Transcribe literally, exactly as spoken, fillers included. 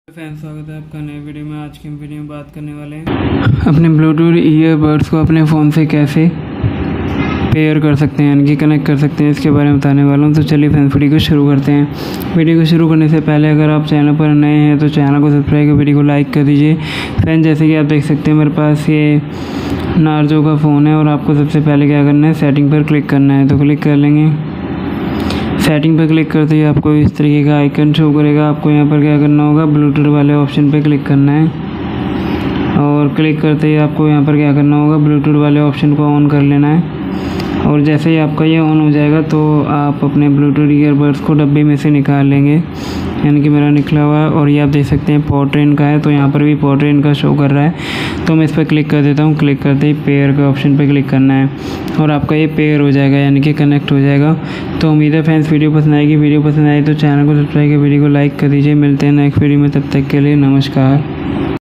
Fan स्वागत है आपका नए वीडियो में। आज की हम वीडियो में बात करने वाले हैं अपने ब्लूटूथ ईयरबड्स को अपने फ़ोन से कैसे पेयर कर सकते हैं, यानी कि कनेक्ट कर सकते हैं, इसके बारे में बताने वाला हूँ। तो चलिए फ्रेंड्स वीडियो को शुरू करते हैं। वीडियो को शुरू करने से पहले अगर आप चैनल पर नए हैं तो चैनल को सब्सक्राइब कर वीडियो को लाइक कर दीजिए। फ्रेंड्स जैसे कि आप देख सकते हैं मेरे पास ये नार्जो का फ़ोन है और आपको सबसे पहले क्या करना है, सेटिंग पर क्लिक करना है। तो क्लिक कर लेंगे। सेटिंग पर क्लिक करते ही आपको इस तरीके का आइकन शो करेगा। आपको यहाँ पर क्या करना होगा, ब्लूटूथ वाले ऑप्शन पे क्लिक करना है और क्लिक करते ही आपको यहाँ पर क्या करना होगा, ब्लूटूथ वाले ऑप्शन को ऑन कर लेना है। और जैसे ही आपका ये ऑन हो जाएगा तो आप अपने ब्लूटूथ ईयरबड्स को डब्बे में से निकाल लेंगे, यानी कि मेरा निकला हुआ है। और ये आप देख सकते हैं पोर्ट्रेन का है, तो यहाँ पर भी पोर्ट्रेन का शो कर रहा है। तो मैं इस पर क्लिक कर देता हूँ। क्लिक करते ही पेयर के ऑप्शन पर क्लिक करना है और आपका ये पेयर हो जाएगा, यानी कि कनेक्ट हो जाएगा। तो उम्मीद है फ्रेंड्स वीडियो पसंद आएगी। वीडियो पसंद आई तो चैनल को सब्सक्राइब कर वीडियो को लाइक कर दीजिए। मिलते हैं नेक्स्ट वीडियो में, तब तक के लिए नमस्कार।